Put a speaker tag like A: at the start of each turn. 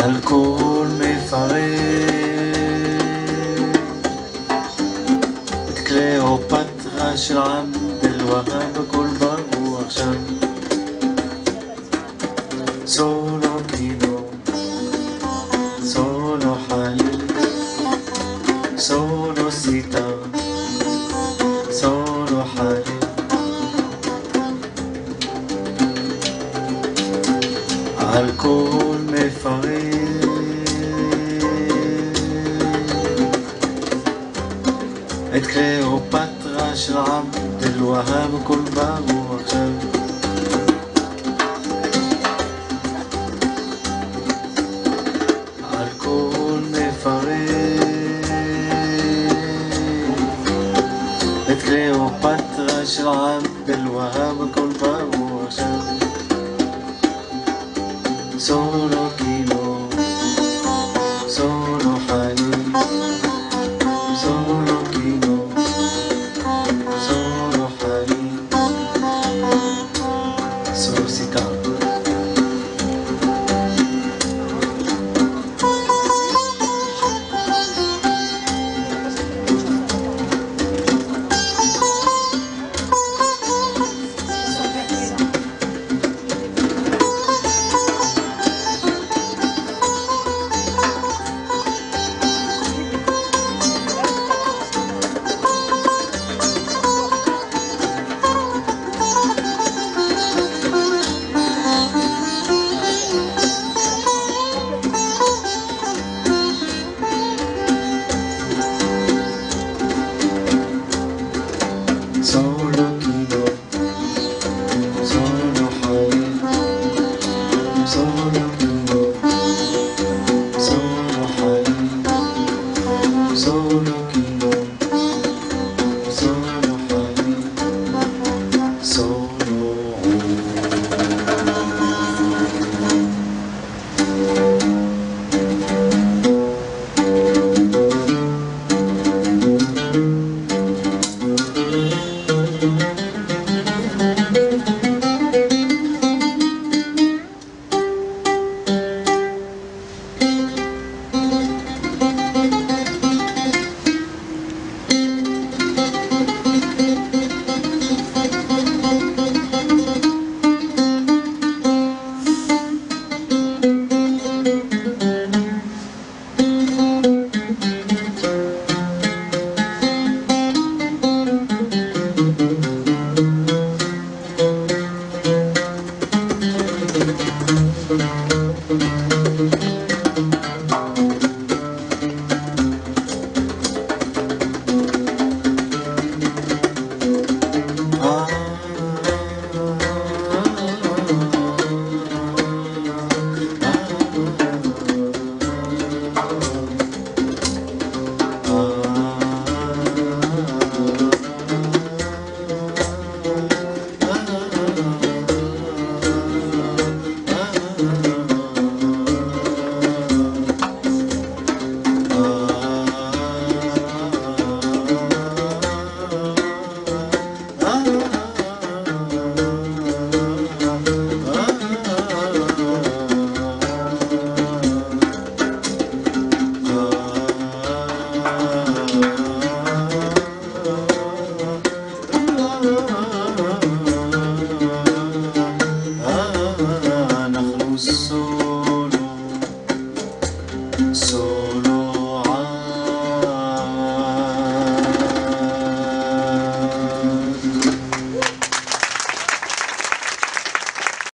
A: الكون مفرق את קליאופטרה של עבד الوهاب בכל ברוח שם סולו קינו סולו חליל סולו סיטר סולו חליל الكون مفرق את קליאופטרה של עבד الوهاب בכל ברוח שם الكون مفرق את קליאופטרה של עבד الوهاب בכל ברוח שם solo kilo, solo halil, solo kilo, solo halil, solo sitar. Solo kilo, solo halil, solo kilo, solo halil, solo kilo, solo halil, solo So